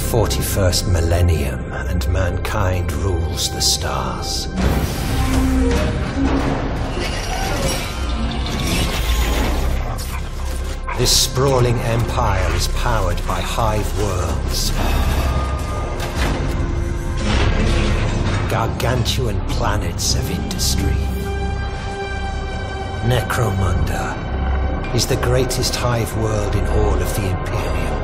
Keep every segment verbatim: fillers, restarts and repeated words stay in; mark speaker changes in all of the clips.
Speaker 1: forty-first millennium, and mankind rules the stars. This sprawling empire is powered by hive worlds. Gargantuan planets of industry. Necromunda is the greatest hive world in all of the Imperium.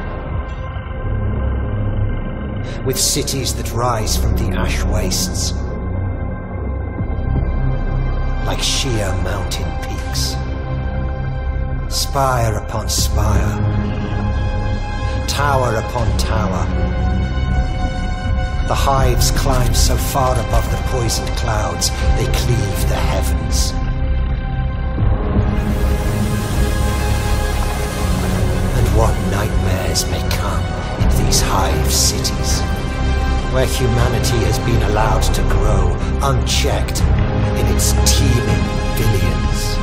Speaker 1: With cities that rise from the ash wastes, like sheer mountain peaks. Spire upon spire, tower upon tower. The hives climb so far above the poisoned clouds, they cleave the heavens. And what nightmares may come in these hive cities, where humanity has been allowed to grow unchecked in its teeming billions.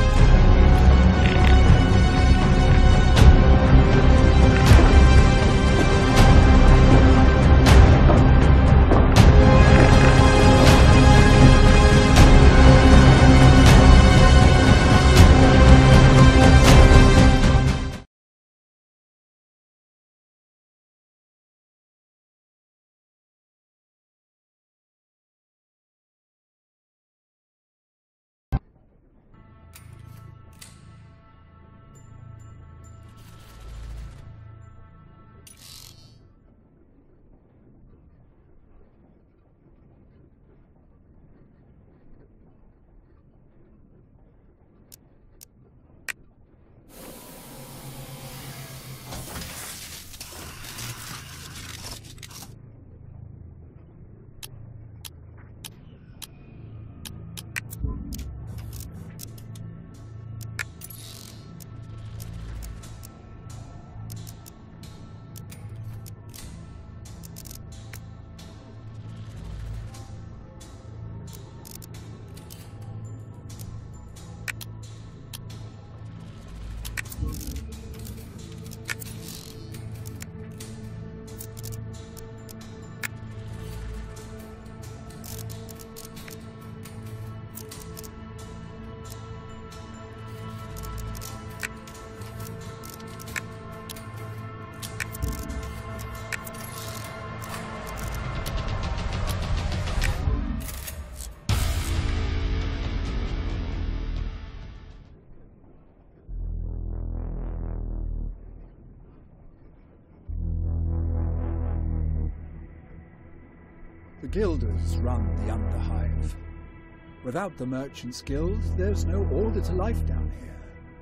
Speaker 2: The Guilders run the Underhive. Without the Merchants Guild, there's no order to life down here.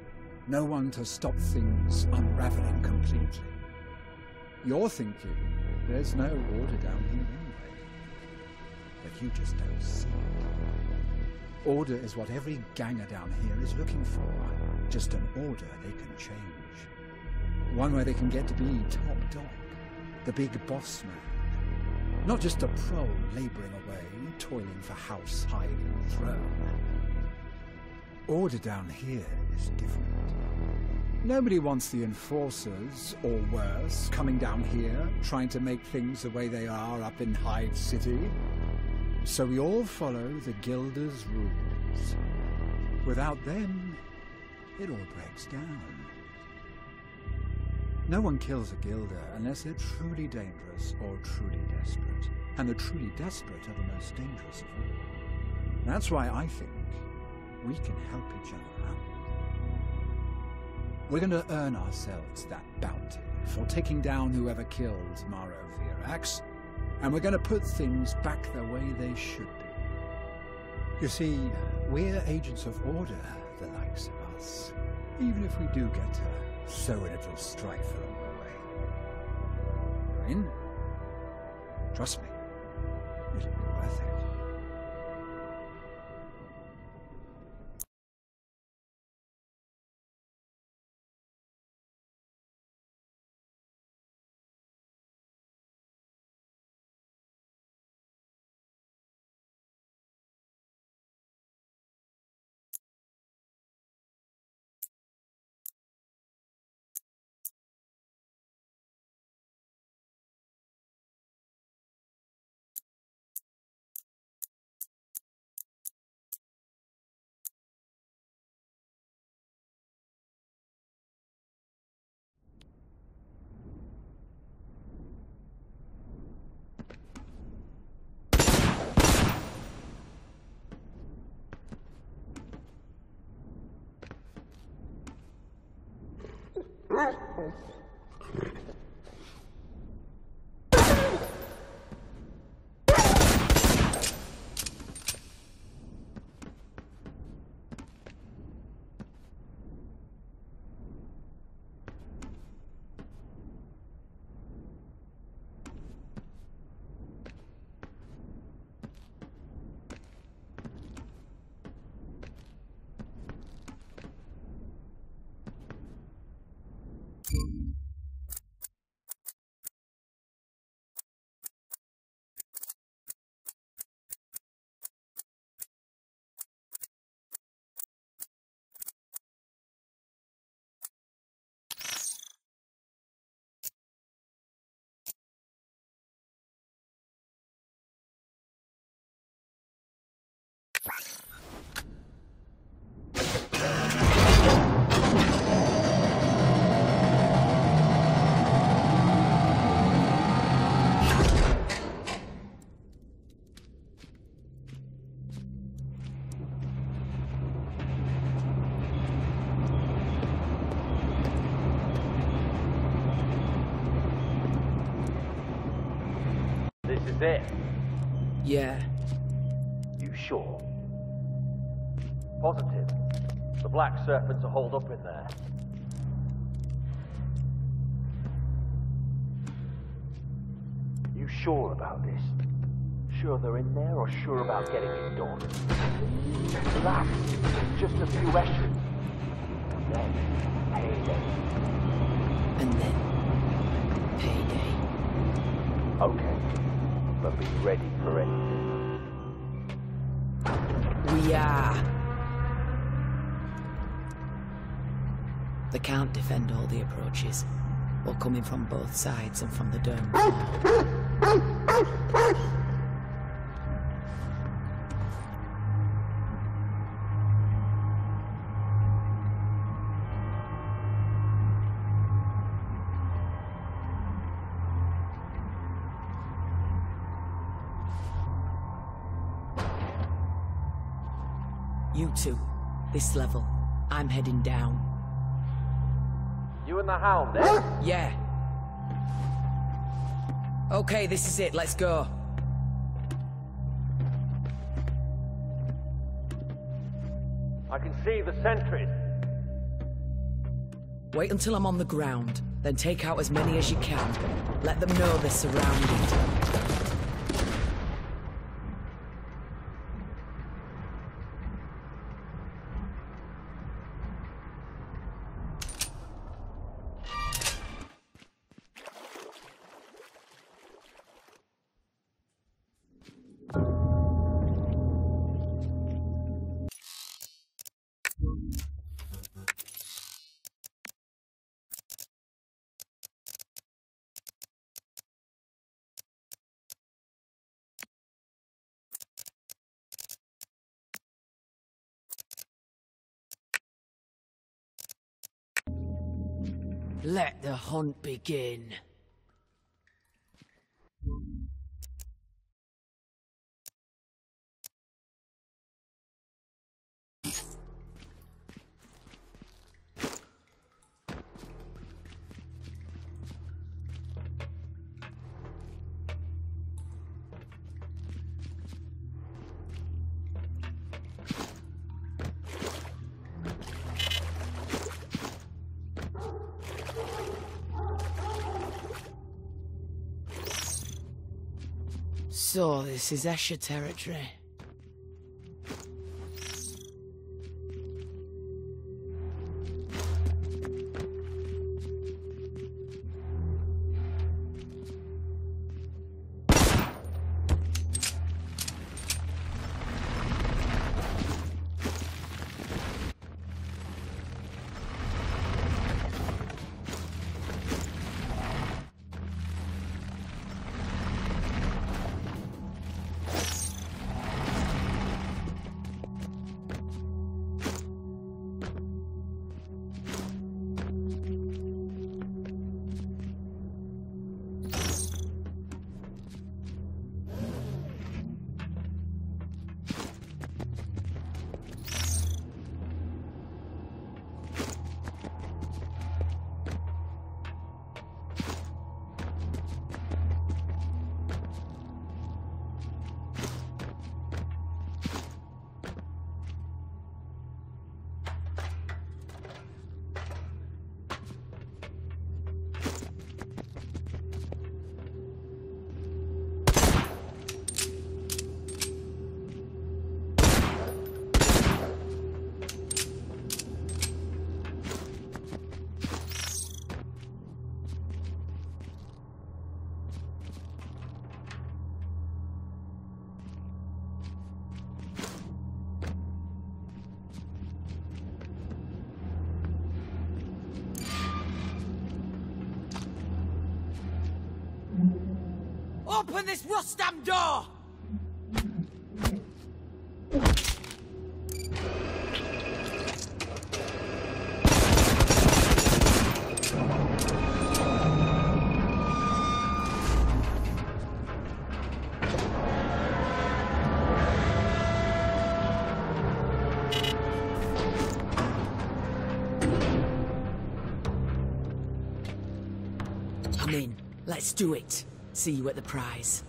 Speaker 2: No one to stop things unraveling completely. You're thinking there's no order down here anyway. But you just don't see it. Order is what every ganger down here is looking for. Just an order they can change. One where they can get to be top dog, the big boss man. Not just a pro labouring away, toiling for house, hide and throne. Order down here is different. Nobody wants the enforcers, or worse, coming down here, trying to make things the way they are up in Hive City. So we all follow the Guilders' rules. Without them, it all breaks down. No one kills a Guilder unless they're truly dangerous or truly desperate. And the truly desperate are the most dangerous of all. That's why I think we can help each other out. We're going to earn ourselves that bounty for taking down whoever killed Maro Virax, and we're going to put things back the way they should be. You see, we're agents of order, the likes of us, even if we do get to sow a little strife along the way. You're in? Trust me, it'll be worth it.
Speaker 3: There.
Speaker 4: Yeah.
Speaker 3: You sure? Positive. The Black Serpents are holed up in there. You sure about this? Sure they're in there, or sure about getting it done? Relax. Just a few echelons. And then, payday.
Speaker 4: And then, payday.
Speaker 3: Okay. But be ready for anything.
Speaker 4: We are. They can't defend all the approaches. We're coming from both sides and from the dome. You two, this level. I'm heading down.
Speaker 3: You and the Hound, eh?
Speaker 4: Yeah. Okay, this is it. Let's go.
Speaker 3: I can see the sentries.
Speaker 4: Wait until I'm on the ground, then take out as many as you can. Let them know they're surrounded. Let the hunt begin. So, this is Escher territory. Open this Rustam door! I'm in. Let's do it. See you at the prize.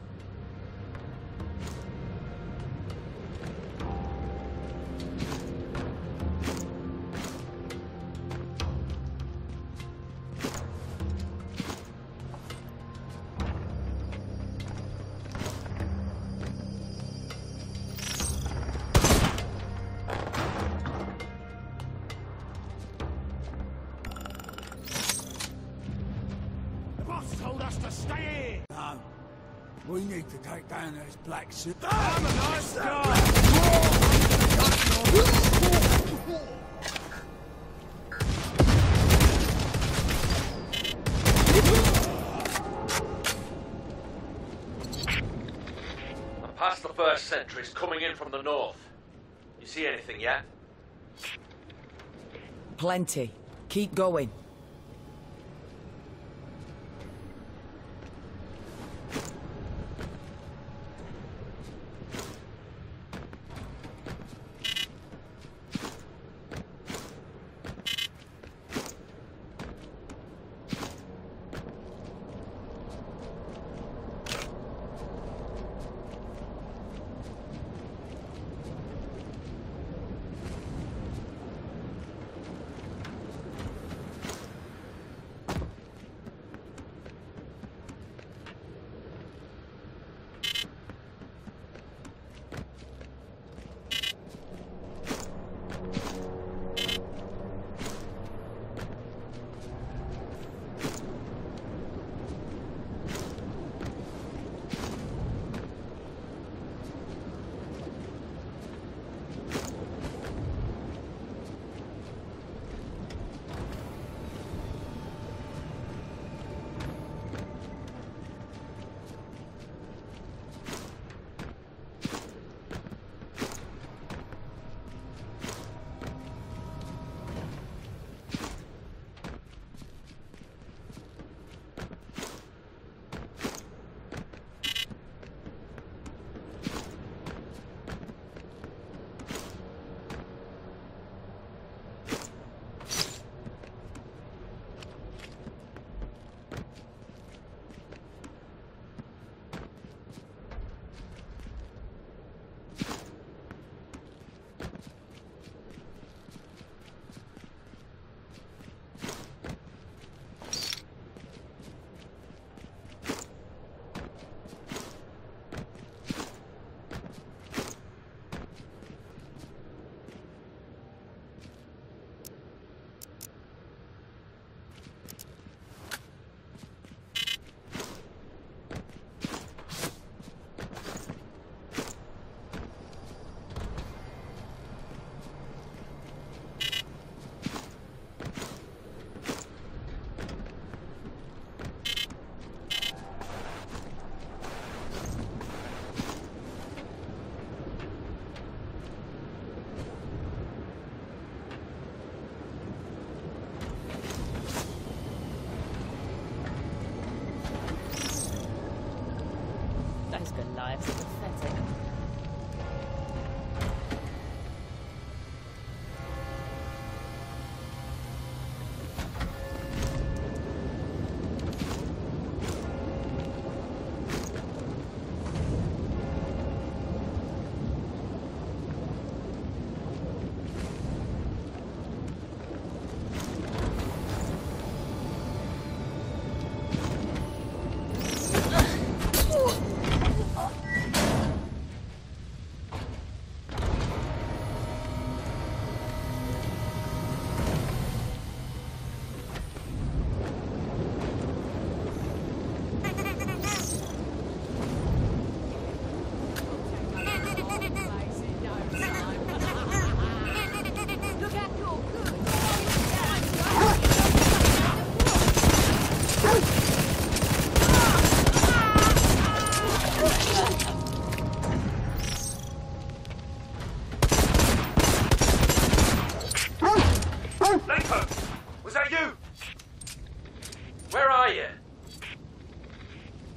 Speaker 5: Told us to stay here!
Speaker 2: No. We need to take down those black suit.
Speaker 5: I'm a nice guy!
Speaker 3: I'm past the first sentries coming in from the north. You see anything yet?
Speaker 4: Plenty. Keep going.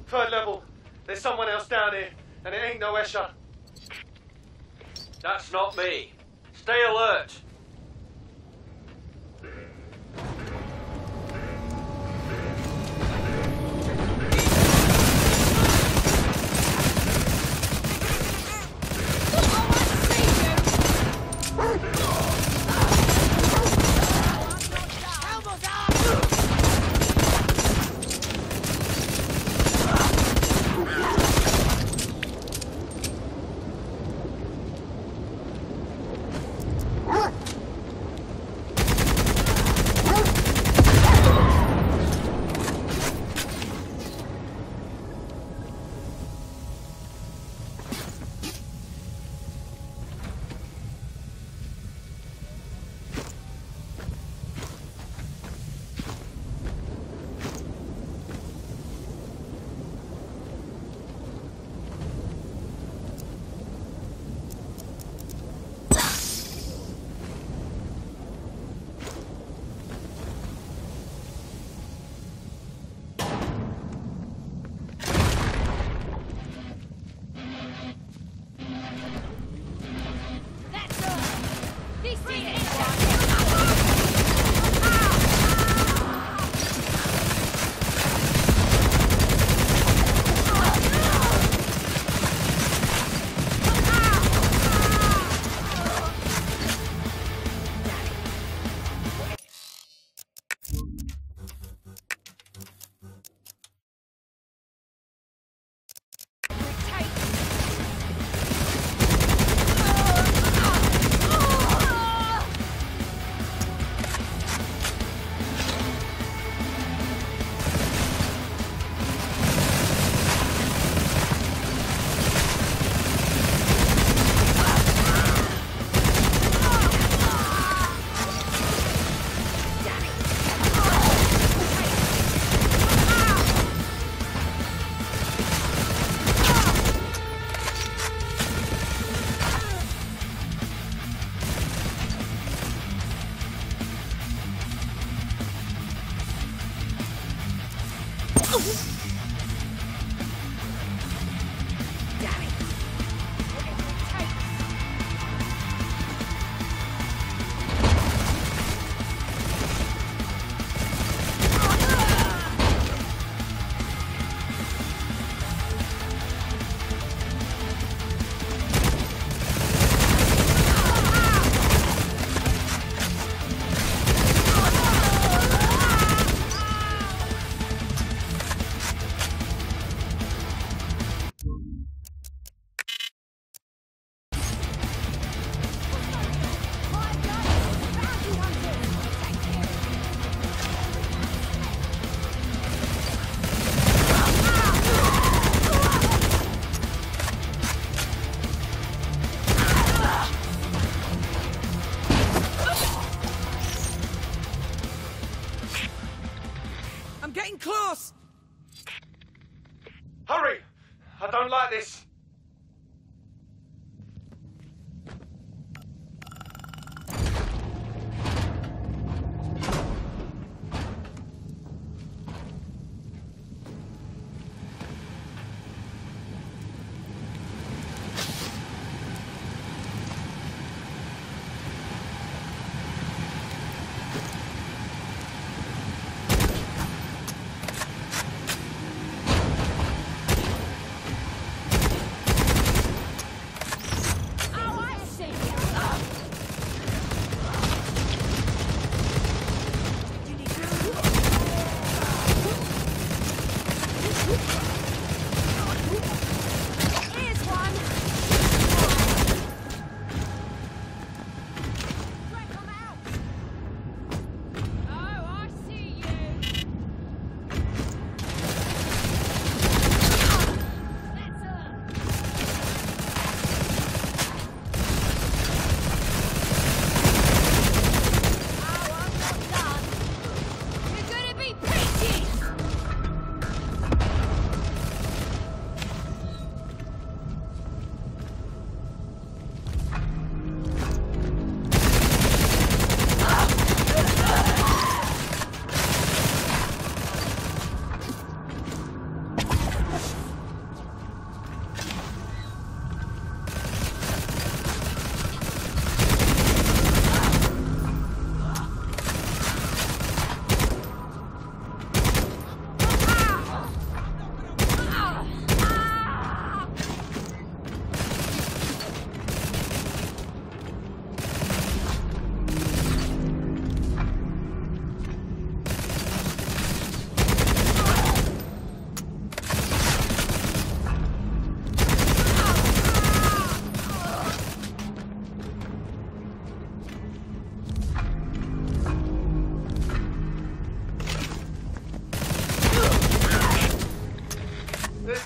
Speaker 6: Third level. There's someone else down here, and it ain't no Escher.
Speaker 7: That's not me. Stay alert.
Speaker 4: Close!
Speaker 6: Hurry! I don't like this.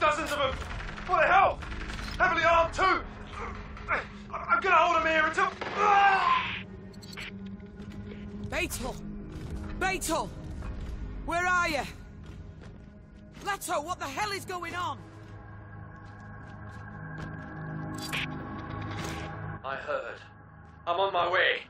Speaker 6: Dozens of them! What the hell? Heavily armed too! I'm gonna hold them here until...
Speaker 4: Beetle! Beetle! Where are you? Leto, what the hell is going on?
Speaker 7: I heard. I'm on my way.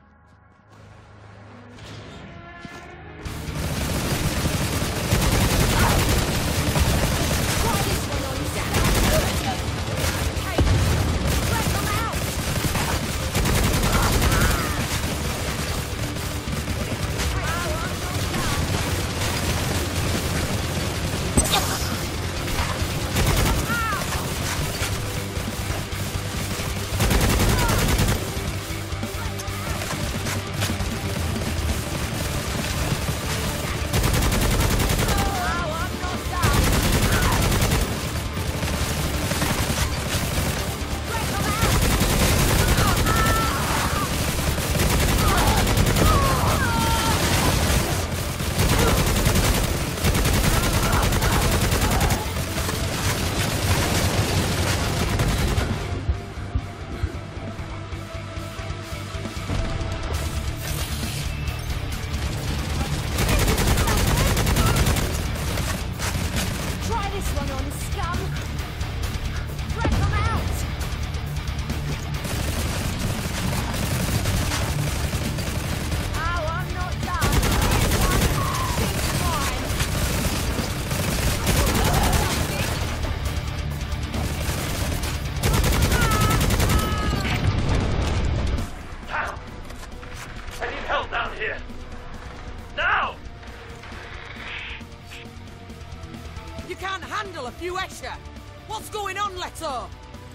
Speaker 4: A few Escher! What's going on, Leto?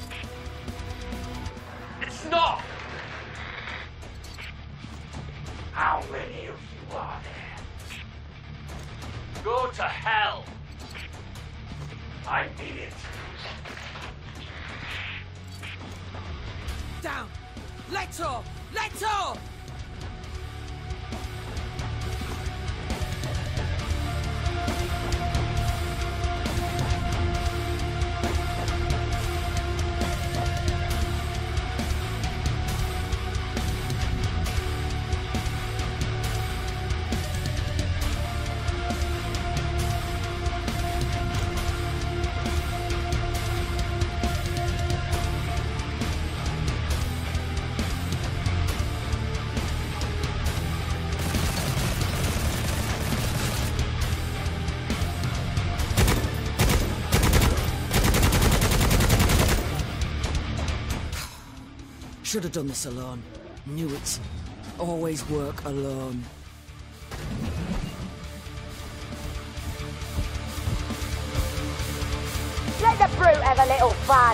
Speaker 7: It's not!
Speaker 3: How many of you are there?
Speaker 7: Go to hell!
Speaker 3: I mean it.
Speaker 4: Down! Leto! Leto! Should have done this alone. Knew it. Always work alone.
Speaker 8: Let the brute have a little fun.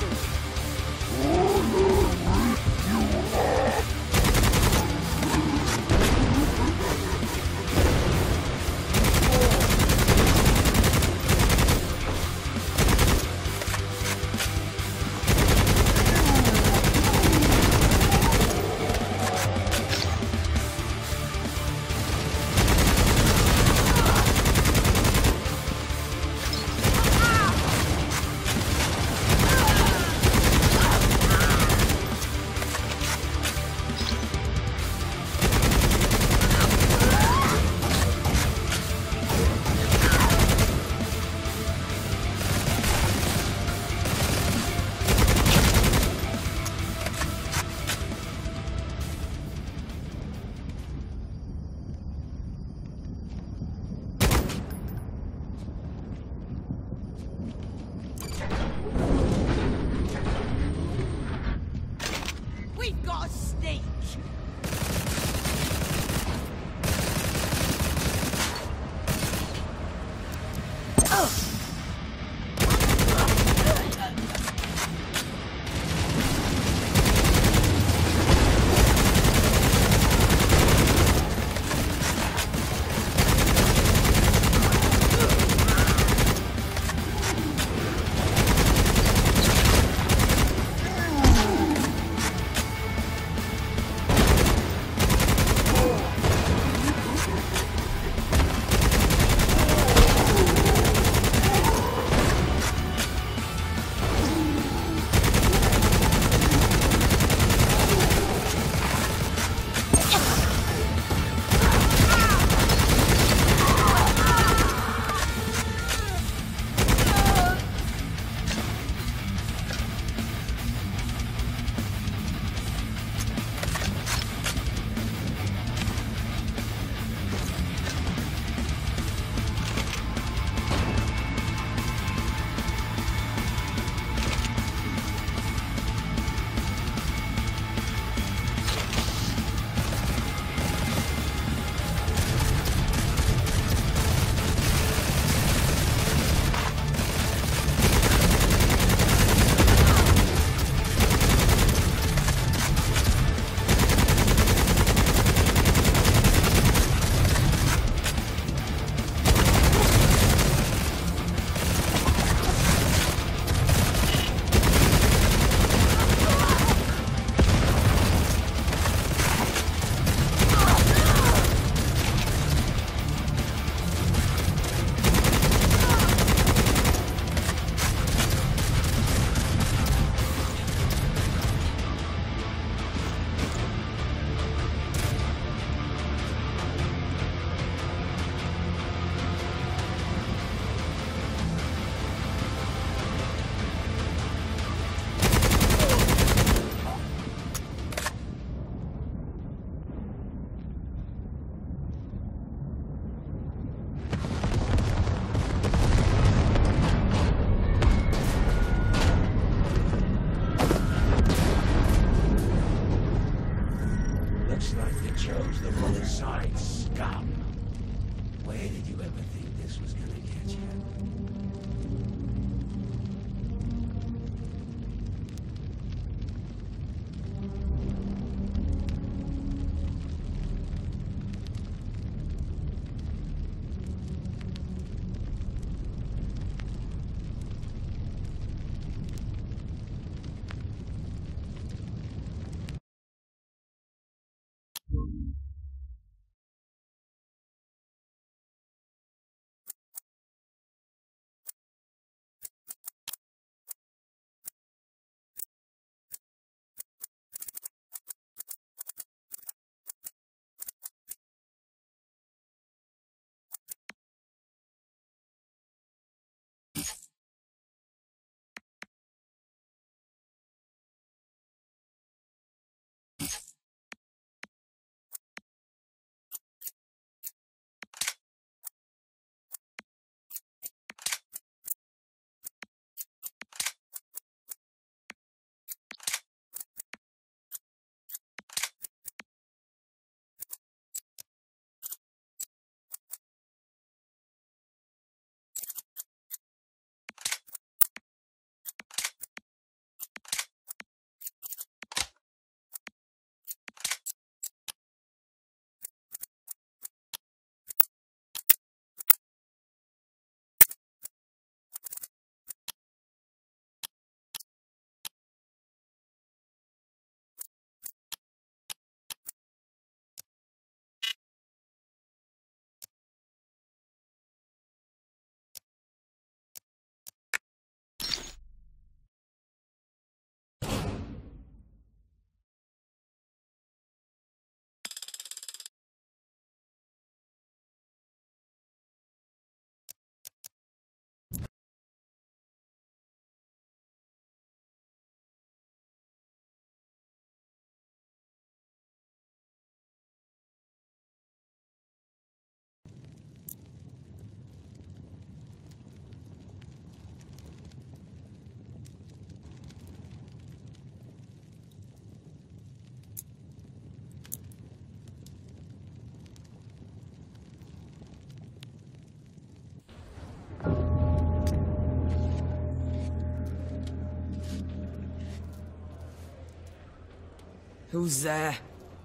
Speaker 4: Who's there?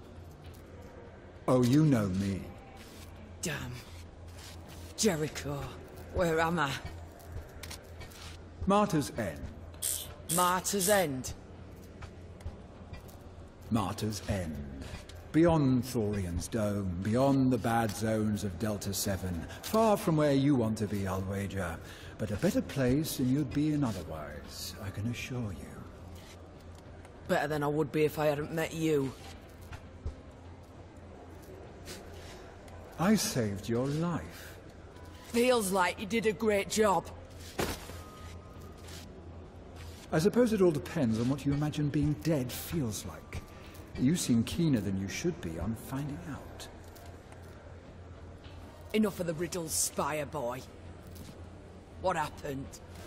Speaker 2: Oh, you know me.
Speaker 4: Damn. Jericho. Where am I?
Speaker 2: Martyr's End.
Speaker 4: Martyr's End.
Speaker 2: Martyr's End. Beyond Thorian's Dome, beyond the bad zones of Delta seven. Far from where you want to be, I'll wager. But a better place than you'd be in otherwise, I can assure you.
Speaker 4: Better than I would be if I hadn't met you.
Speaker 2: I saved your life.
Speaker 4: Feels like you did a great job.
Speaker 2: I suppose it all depends on what you imagine being dead feels like. You seem keener than you should be on finding out.
Speaker 4: Enough of the riddles, Spire boy. What happened?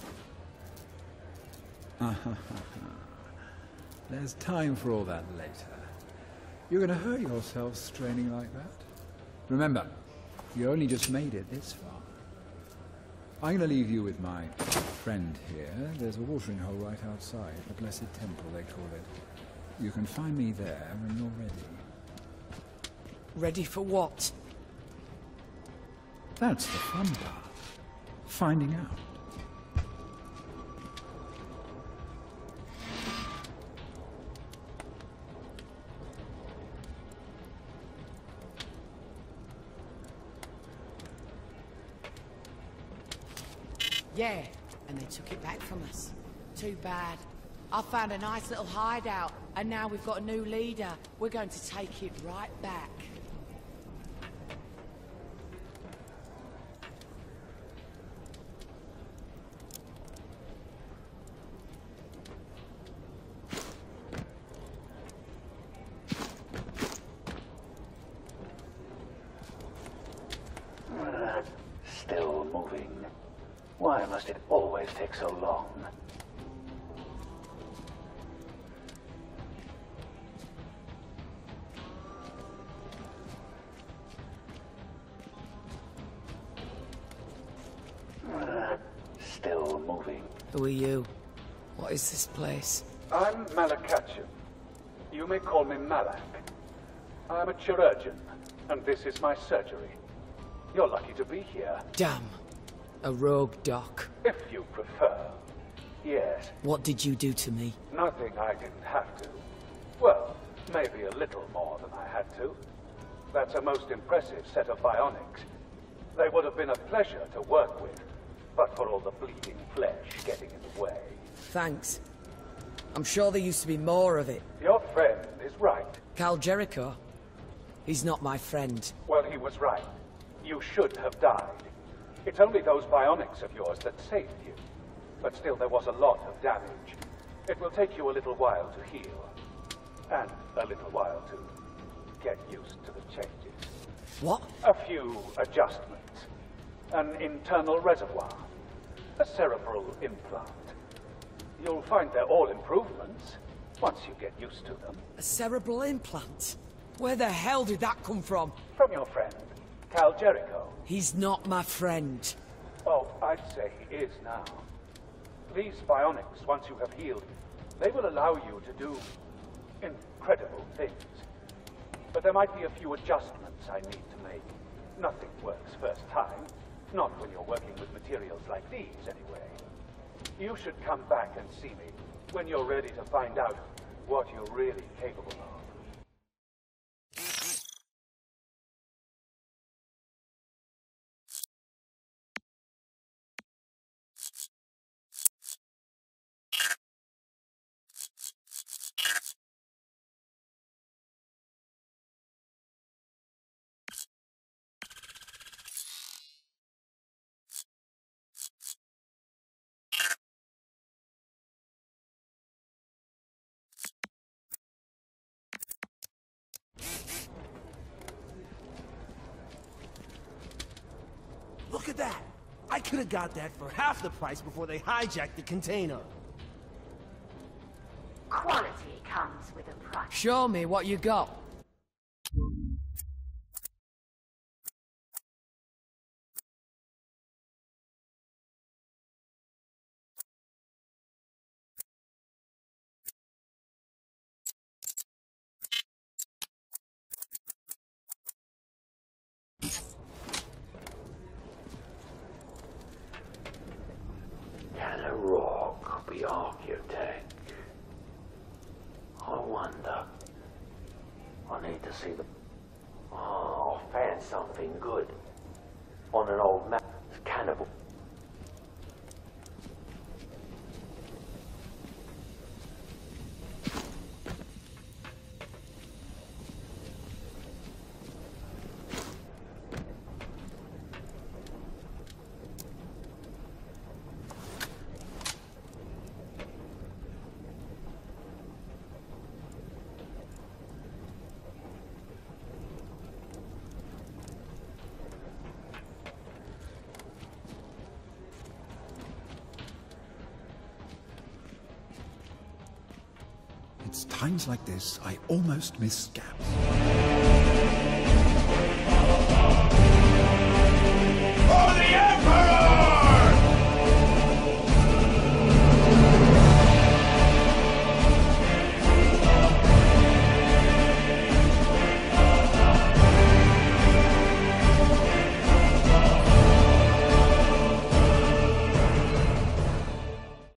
Speaker 2: There's time for all that later. You're going to hurt yourself straining like that. Remember, you only just made it this far. I'm going to leave you with my friend here. There's a watering hole right outside, the Blessed Temple, they call it. You can find me there when you're ready.
Speaker 4: Ready for what?
Speaker 2: That's the fun part. Finding out.
Speaker 9: Yeah, and they took it back from us. Too bad. I found a nice little hideout, and now we've got a new leader. We're going to take it right back.
Speaker 3: Still moving. Why must it always take so long? Still moving.
Speaker 4: Who are you? What is this place?
Speaker 10: I'm Malakachin. You may call me Malak. I'm a chirurgeon, and this is my surgery. You're lucky to be here.
Speaker 4: Damn. A rogue doc.
Speaker 10: If you prefer. Yes.
Speaker 4: What did you do to me?
Speaker 10: Nothing I didn't have to. Well, maybe a little more than I had to. That's a most impressive set of bionics. They would have been a pleasure to work with, but for all the bleeding flesh getting in the way.
Speaker 4: Thanks. I'm sure there used to be more of it.
Speaker 10: Your friend is right.
Speaker 4: Cal Jericho? He's not my friend.
Speaker 10: Well, he was right. You should have died. It's only those bionics of yours that saved you. But still, there was a lot of damage. It will take you a little while to heal. And a little while to get used to the changes.
Speaker 4: What?
Speaker 10: A few adjustments. An internal reservoir. A cerebral implant. You'll find they're all improvements, once you get used to them.
Speaker 4: A cerebral implant? Where the hell did that come from?
Speaker 10: From your friend, Cal Jericho.
Speaker 4: He's not my friend.
Speaker 10: Oh, I'd say he is now. These bionics, once you have healed, they will allow you to do incredible things. But there might be a few adjustments I need to make. Nothing works first time. Not when you're working with materials like these, anyway. You should come back and see me when you're ready to find out what you're really capable of.
Speaker 5: Look at that! I could have got that for half the price before they hijacked the container.
Speaker 8: Quality comes with a price.
Speaker 4: Show me what you got.
Speaker 3: Rourke be architect? I wonder. I need to see the... Oh, I found something good. On an old map. Cannibal.
Speaker 2: It's times like this I almost miss scabs.